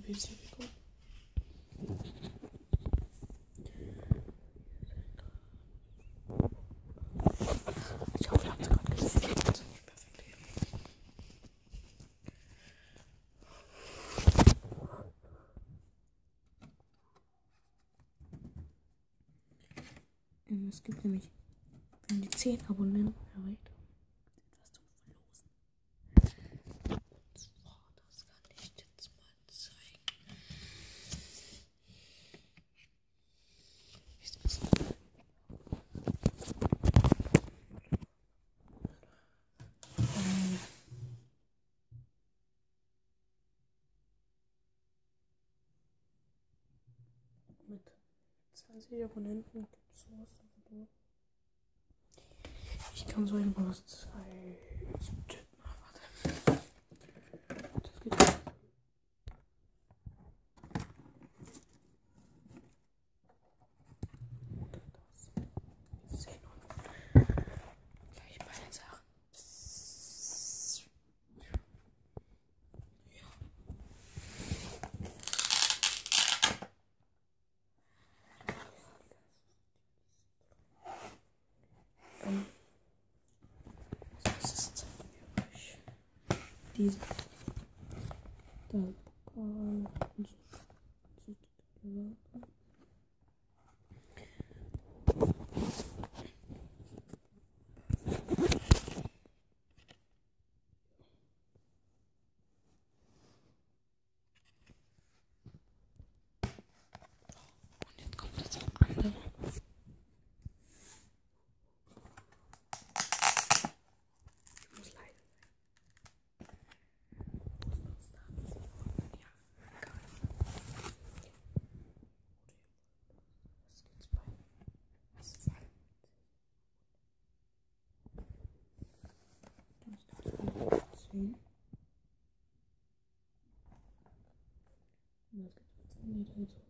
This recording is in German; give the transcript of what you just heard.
PC bekommen. Ich hoffe, ihr habt es gerade gesehen. Das ist nicht perfekt hier. Es gibt nämlich, wenn die 10 Abonnenten erreicht haben, etwas zum Verlosen. Und zwar, das kann ich jetzt mal zeigen. Mit 20 Abonnenten gibt es sowas. Ich kann so irgendwas zeigen. Warte. Das geht nicht. Wir sehen uns gleich bei den Sachen. Diese. Da. Und so. Und jetzt kommt das andere. Ich muss leise sein. Ja, egal. Was gibt's bei? Was ist das? Das gibt's 10. Und das gibt's 10 Liter.